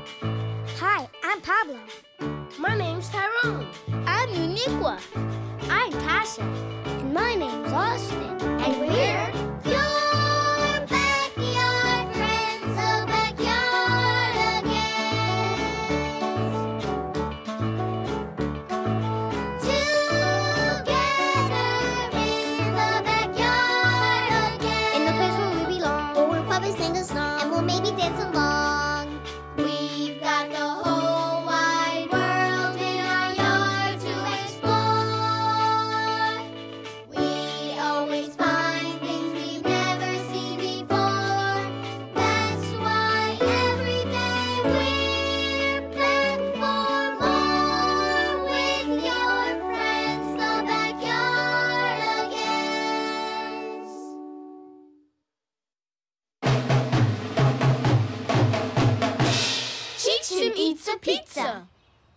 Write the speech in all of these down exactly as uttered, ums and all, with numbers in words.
Hi, I'm Pablo. My name's Tyrone. I'm Uniqua. I'm Tasha. And my name's Austin. And we're your backyard friends, the backyard again. Together in the backyard again. In the place where we belong. Where we'll probably sing a song. And we'll maybe dance along. We've got the whole wide world in our yard to explore. We always find things we've never seen before. That's why every day we're back for more with your friends, the backyard again. Cheech-Chim eats a pizza.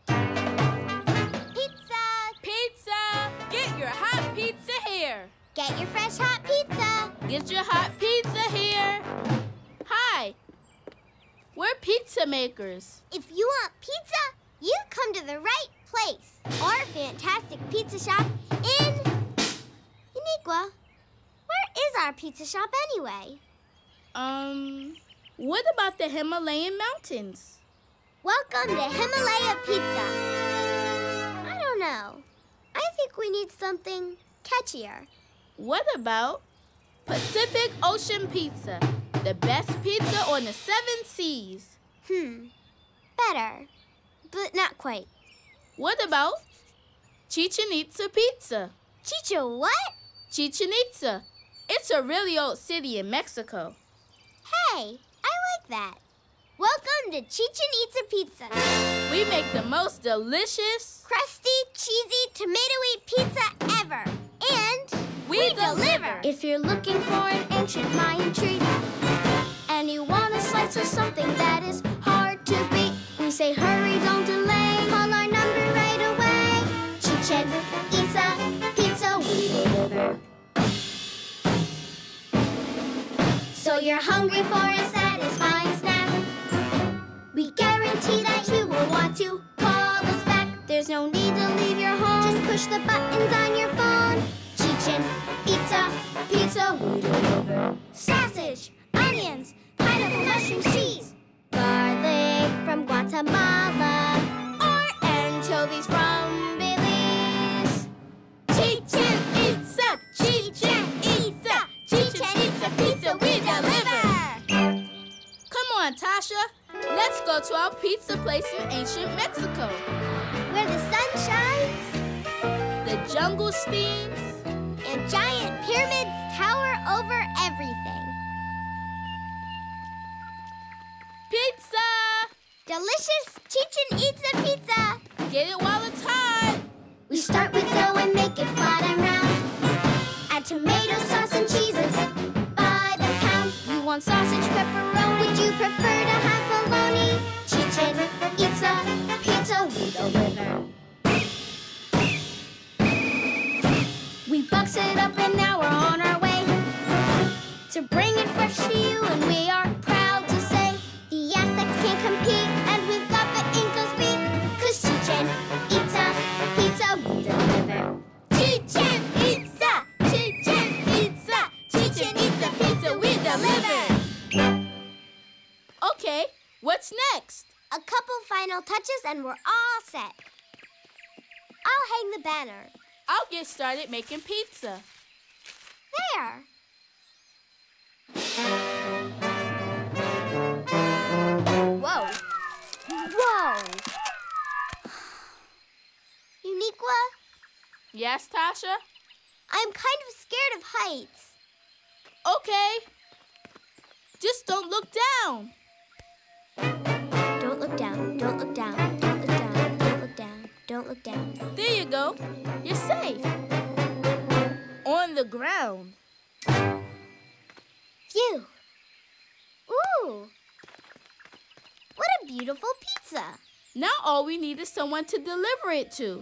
Pizza! Pizza! Get your hot pizza here. Get your fresh hot pizza. Get your hot pizza here. Hi. We're pizza makers. If you want pizza, you come to the right place. Our fantastic pizza shop in Uniqua. Where is our pizza shop anyway? Um, what about the Himalayan mountains? Welcome to Himalaya Pizza. I don't know. I think we need something catchier. What about Pacific Ocean Pizza? The best pizza on the seven seas. Hmm. Better, but not quite. What about Chichen Itza Pizza? Chicha what? Chichen Itza. It's a really old city in Mexico. Hey, I like that. Welcome to Chichen Itza Pizza. We make the most delicious, Crusty, cheesy, tomatoey pizza ever. And we deliver. If you're looking for an ancient Mayan treat and you want a slice of something that is hard to beat, we say hurry, don't delay. Call our number right away. Chichen Itza Pizza, we deliver. So you're hungry for a satisfying snack. We guarantee that you will want to call us back. There's no need to leave your home. Just push the buttons on your phone. Chichen Itza Pizza, we deliver. Sausage, onions, pineapple, mushroom, cheese, garlic from Guatemala, or anchovies from Belize. Chichen Itza, Chichen Itza, Chichen Itza Pizza, we deliver. Come on, Tasha. Let's go to our pizza place in ancient Mexico. Where the sun shines The jungle steams. and giant pyramids tower over everything. Pizza! Delicious Chichen Itza Pizza. Get it while it's hot. We start with dough and make it flat and round. Add tomato sauce and cheeses by the pound. You want sausage, pepperoni? Would you prefer to have bologna? Chichen Itza Pizza, we deliver. We box it up and now we're on our way to bring it fresh to you, and we are proud to say the Aztecs can't compete, and we've got the Incas beat. 'Cause Chichen Itza Pizza, we deliver. Chichen Itza, Chichen Itza, Chichen Itza Pizza, we deliver. Okay, what's next? A couple final touches and we're all set. I'll hang the banner. I'll get started making pizza. There. Whoa. Whoa. Uniqua, Yes, Tasha? I'm kind of scared of heights. Okay. Just don't look down. Don't look down, don't look down, don't look down, don't look down, don't look down. There you go. You're safe. On the ground. Phew. Ooh. What a beautiful pizza. Now all we need is someone to deliver it to.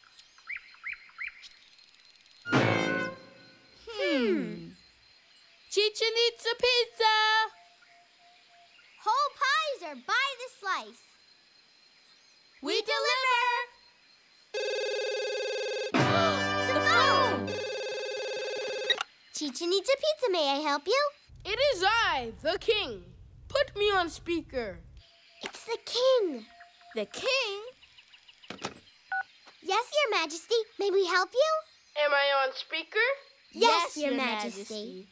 Hmm. Chichen Itza Pizza! Whole pies are by the slice. We deliver! The phone! Chichen Itza Pizza, may I help you? It is I, the king. Put me on speaker. It's the king. The king? Yes, Your Majesty. May we help you? Am I on speaker? Yes, Your Majesty.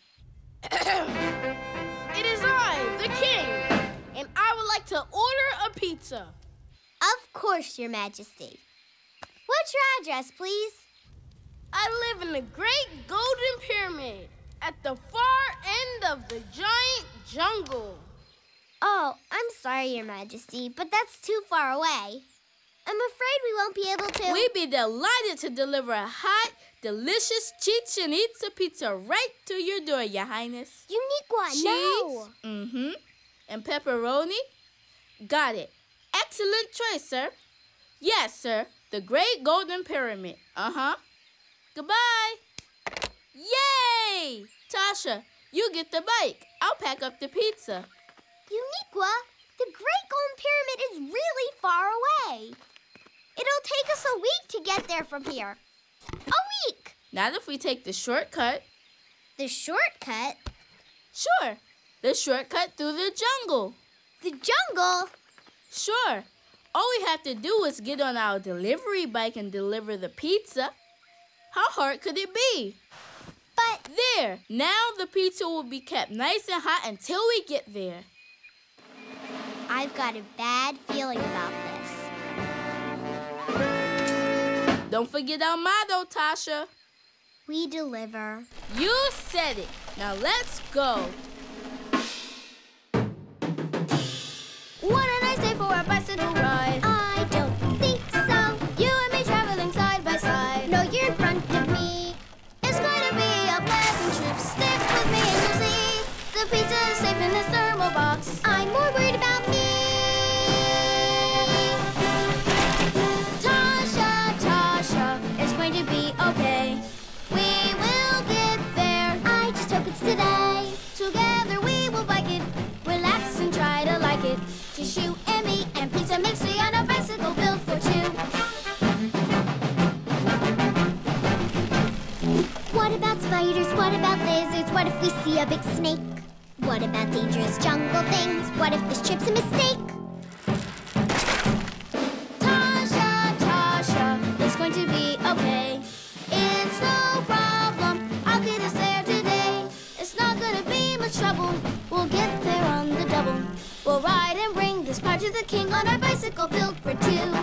It is I, the king, and I would like to order a pizza. Of course, Your Majesty. What's your address, please? I live in the Great Golden Pyramid at the far end of the giant jungle. Oh, I'm sorry, Your Majesty, but that's too far away. I'm afraid we won't be able to... We'd be delighted to deliver a hot, delicious Chichen Itza Pizza right to your door, Your Highness. Uniqua, Cheese? no! Mm-hmm. And pepperoni? Got it. Excellent choice, sir. Yes, sir. The Great Golden Pyramid. Uh-huh. Goodbye. Yay! Tasha, you get the bike. I'll pack up the pizza. Uniqua, the Great Golden Pyramid is really far away. It'll take us a week to get there from here. A week! Not if we take the shortcut. The shortcut? Sure. The shortcut through the jungle. The jungle? Sure. All we have to do is get on our delivery bike and deliver the pizza. How hard could it be? But... There. Now the pizza will be kept nice and hot until we get there. I've got a bad feeling about this. Don't forget our motto, Tasha. We deliver. You said it. Now let's go. What a nice day for a bicycle ride. I don't think so. You and me traveling side by side. No, you're in front of me. It's going to be a pleasant trip. Stick with me and you'll see. The pizza is safe in this thermal box. I'm more worried about me. Tasha, Tasha, it's going to be okay. We will get there. I just hope it's today. Together we will bike it. Relax and try to like it. Just you and me and pizza makes me on a bicycle built for two. What about spiders? What about lizards? What if we see a big snake? What about dangerous jungle things? What if this trip's a mistake? Tasha, Tasha, it's going to be okay. It's no problem. I'll get us there today. It's not gonna be much trouble. We'll get there on the double. We'll ride and bring this part to the king on our bicycle built for two.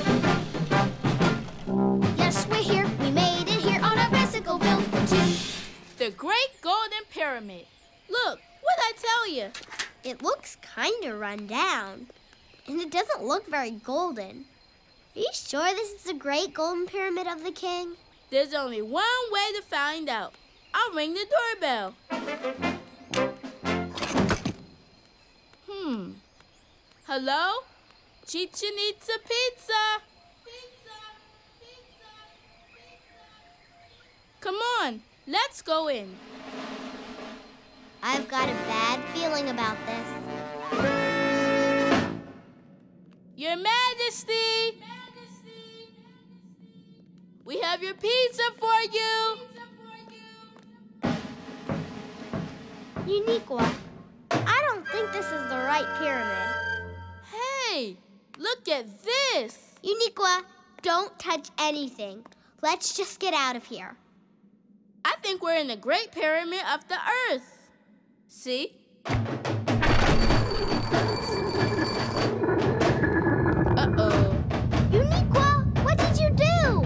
Yes, we're here. We made it here on our bicycle built for two. The Great Golden Pyramid. Look, what'd I tell you? It looks kind of run down. And it doesn't look very golden. Are you sure this is the Great Golden Pyramid of the King? There's only one way to find out. I'll ring the doorbell. Hmm. Hello? Chichen Itza Pizza. Pizza, pizza, pizza. Come on, let's go in. I've got a bad feeling about this. Your Majesty! Majesty! We have your pizza for you! Uniqua, I don't think this is the right pyramid. Hey, look at this! Uniqua, don't touch anything. Let's just get out of here. I think we're in the Great Pyramid of the Earth. See? Uh-oh. Uniqua, what did you do?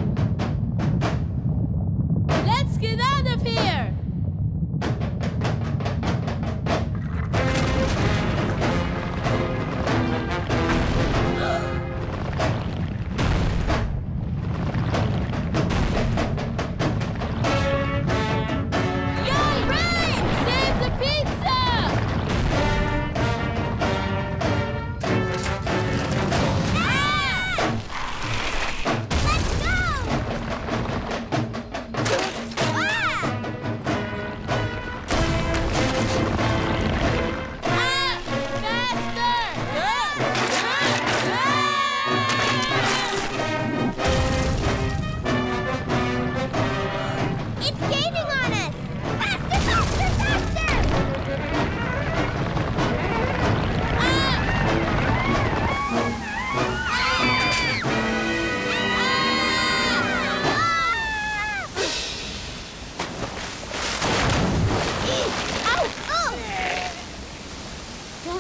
Let's get out of here! Yay! Run! Save the pizza!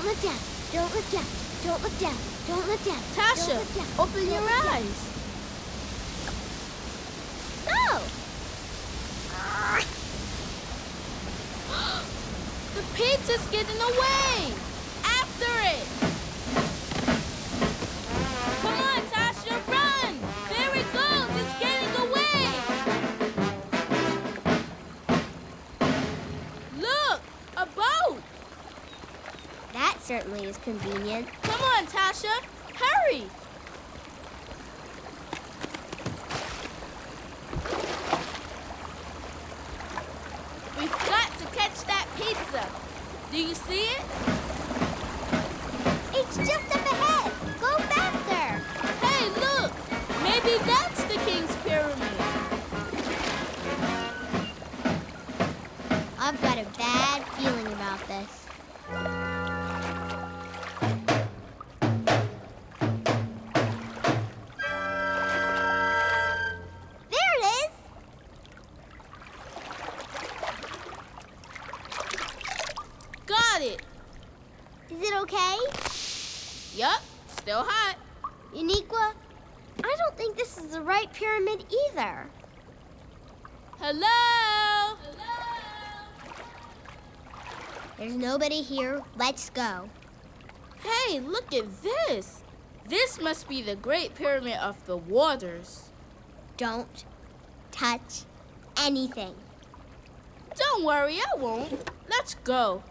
look down. Don't look down. Don't look down. Don't look down. Tasha, Don't look down. open Don't your look down. eyes. No! The pizza's getting away. After it. Come on, Tasha, run. There it goes. It's getting away. Look, a boat. That certainly is convenient. Come on, Tasha. Hurry. We've got to catch that pizza. Do you see it? It's just up ahead. Go faster. Hey, look. Maybe that's the King's Pyramid. I've got a bad feeling about this. There it is. Got it. Is it okay? Yup, still hot. Uniqua, I don't think this is the right pyramid either. Hello? There's nobody here. Let's go. Hey, look at this. This must be the Great Pyramid of the Waters. Don't touch anything. Don't worry, I won't. Let's go.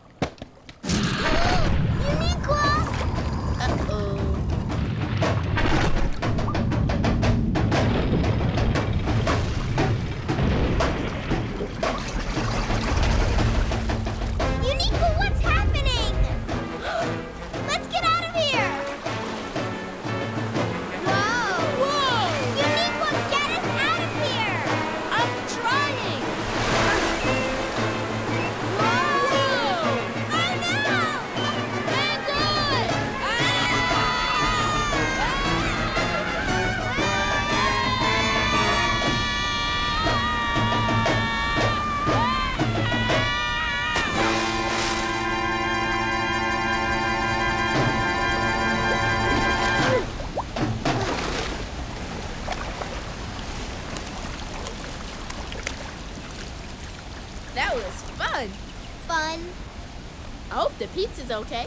Uniqua! Uh-oh. Uniqua, what's happening? Let's get out of here! Whoa! Whoa! Uniqua, get us out of here! I'm trying. Whoa! Oh no! Hang on. That was fun. Fun. I hope the pizza's okay.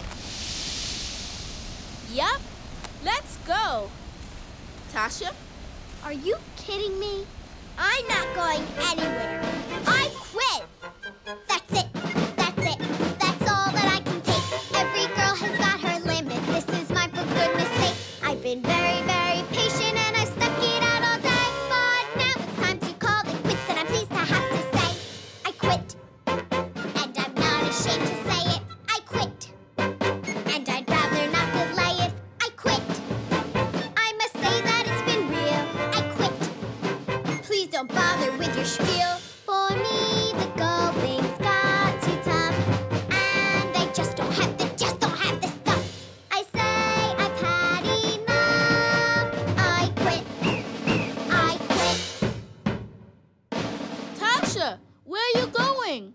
Yup. Let's go. Tasha? Are you kidding me? I'm not going anywhere. I quit. That's it. That's it. That's all that I can take. Every girl has got her limit. This is my for goodness sake. I've been very, very patient and I've stuck it out all day. But now it's time to call it quits and I'm pleased to have to say I quit. And I'm not ashamed to say it. I quit. And I'd rather not delay it. I quit. I must say that it's been real. I quit. Please don't bother with your spiel. For me, the going's got too tough. And I just don't have the, just don't have the stuff. I say I've had enough. I quit. I quit. Tasha, where are you going?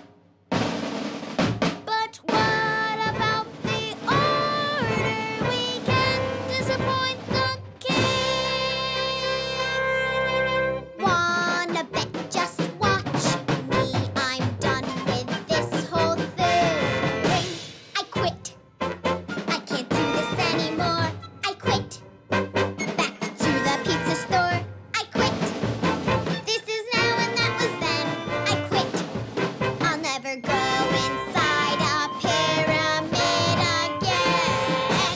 But what about the order? We can't disappoint the king. Wanna bet? Just watch me. I'm done with this whole thing. I quit. I can't do this anymore. I quit. Back to the pizza store. I quit. This is now and that was then. I quit. I'll never go inside a pyramid again.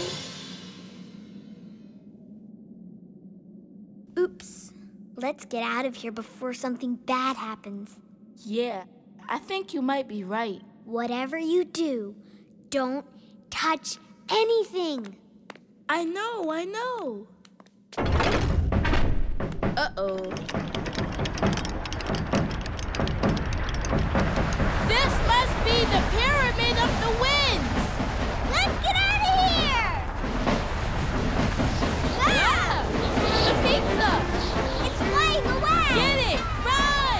Oops. Let's get out of here before something bad happens. Yeah, I think you might be right. Whatever you do, don't touch anything. I know, I know. Uh-oh. This must be the Pyramid of the Winds. Let's get out of here! Yeah! The pizza! It's flying away! Get it! Run!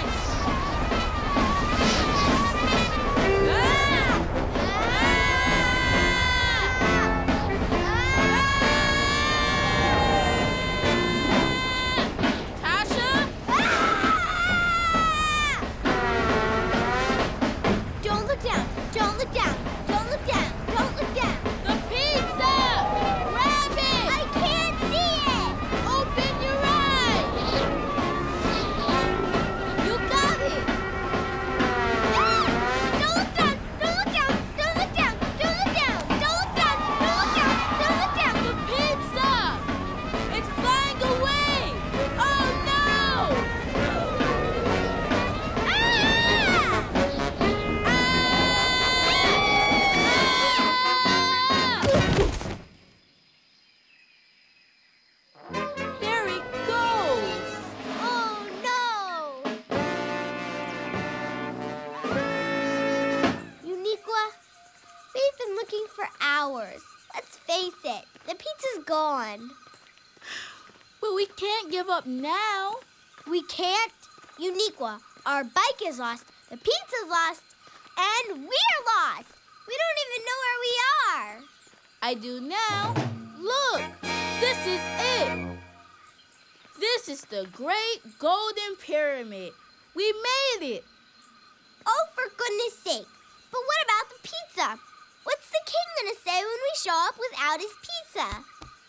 Ah! Ah! for hours. Let's face it, the pizza's gone. But we can't give up now. We can't? Uniqua, our bike is lost, the pizza's lost, and we're lost. We don't even know where we are. I do now. Look, this is it. This is the Great Golden Pyramid. We made it. Oh, for goodness sake. But what about the pizza? What's the king gonna say when we show up without his pizza?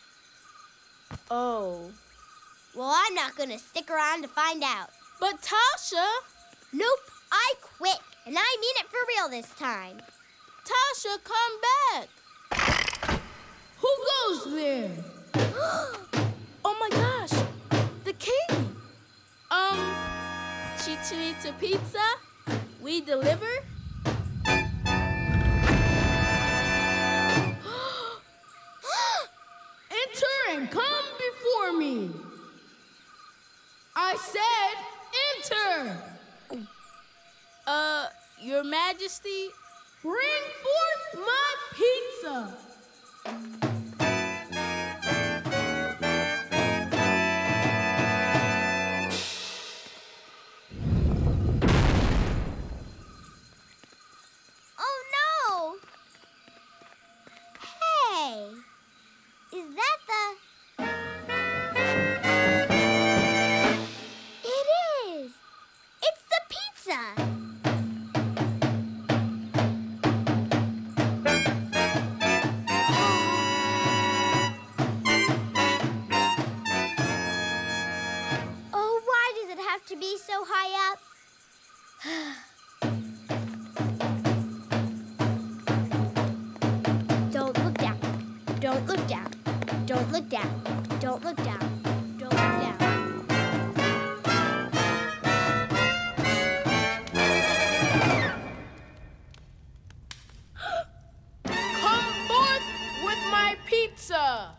Oh. Well, I'm not gonna stick around to find out. But Tasha... Nope, I quit. And I mean it for real this time. Tasha, come back. Who goes there? Oh my gosh, the king. Um, Chicharito Pizza, we deliver? Enter and come before me. I said enter. Uh, Your Majesty? Bring forth my pizza. Oh, no! Hey, is that the... It is! It's the pizza! Oh, why does it have to be so high up? Don't look down. Don't look down. Don't look down. Don't look down. Don't look down. Come forth with my pizza.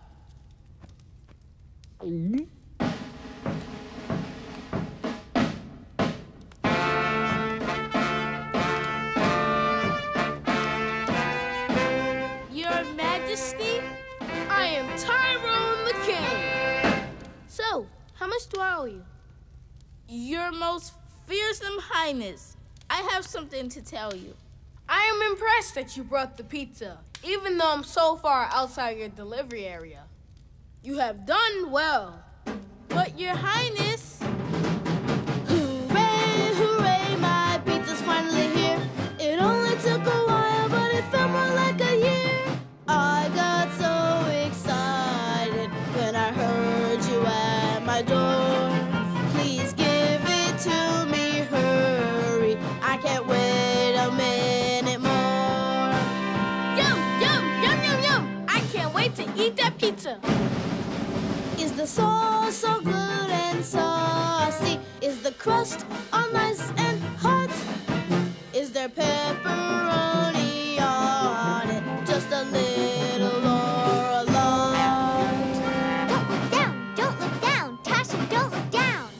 Your Majesty? I am Tyrone the King. So, how much do I owe you? Your Most Fearsome Highness, I have something to tell you. I am impressed that you brought the pizza, even though I'm so far outside your delivery area. You have done well. But Your Highness... Hooray, hooray, my pizza's finally here. It only took a while, but it felt more like a year. I got so excited when I heard you at my door. Please give it to me, hurry. I can't wait a minute more. Yum, yum, yum, yum, yum. I can't wait to eat that pizza. Is the sauce so good and saucy? Is the crust all nice and hot? Is there pepperoni on it? Just a little or a lot? Don't look down. Don't look down. Tasha, don't look down.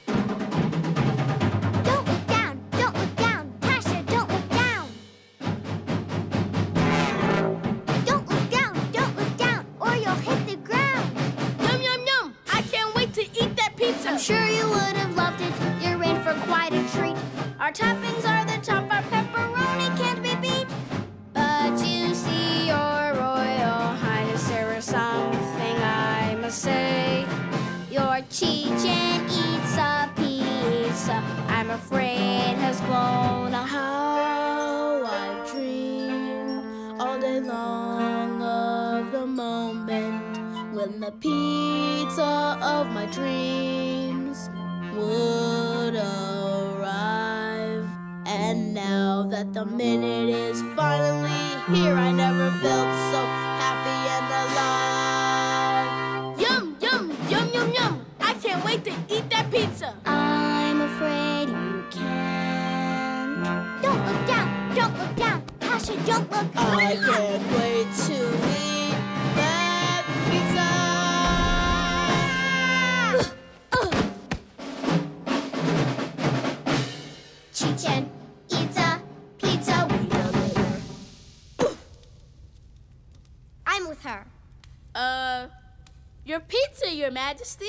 Don't look down. Don't look down. Tasha, don't look down. Don't look down. Don't look down, or you'll hit the ground. Yum, yum, yum. I can't wait to eat that pizza. I'm sure you would have loved it. You're in for quite a treat. Our toppings are the top. Our pepperoni can't be beat. But you see, your Royal Highness, there is something I must say. Your Chichen eats a pizza. I'm afraid has blown a How I've dreamed all day long of the moment when the pizza of my dreams would arrive. And now that the minute is finally here, I never felt so happy and alive. Yum, yum, yum, yum, yum. I can't wait to eat that pizza. I'm afraid you can't. Don't look down. Don't look down. Tasha, don't look. I can't wait to eat that pizza. Chichen eats a pizza we deliver. with her? Uh, your pizza, Your Majesty.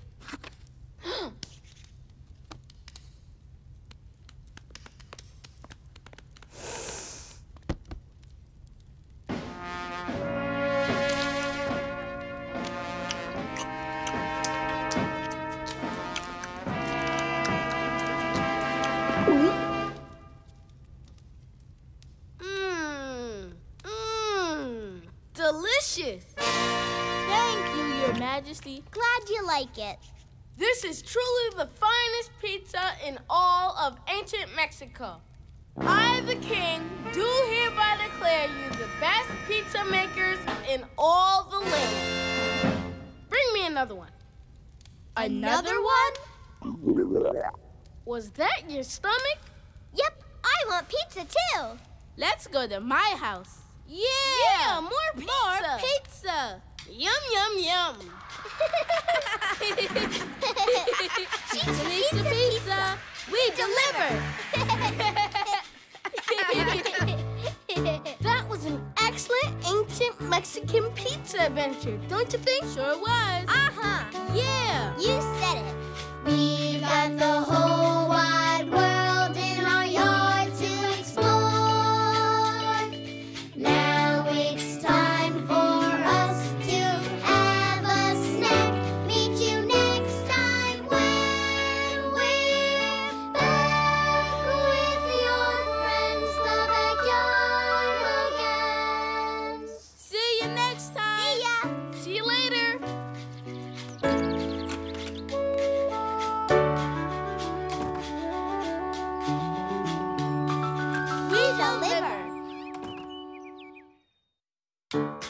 Mmm. Mmm. Delicious. Thank you, Your Majesty. Glad you like it. This is truly the finest pizza in all of ancient Mexico. I, the king, do hereby declare you the best pizza makers in all the land. Bring me another one. Another one? Was that your stomach? Yep, I want pizza too. Let's go to my house. Yeah! Yeah, more pizza. More pizza. Yum, yum, yum. Pizza, pizza, pizza. We deliver. That was an excellent ancient Mexican pizza adventure, don't you think? Sure was. Uh-huh. Yeah. You said it. We've got the whole wide world in our yard to explore. Now it's time for us to have a snack. Meet you next time when we're back with your friends, the backyard again. See you next time. See ya. See you later. We deliver.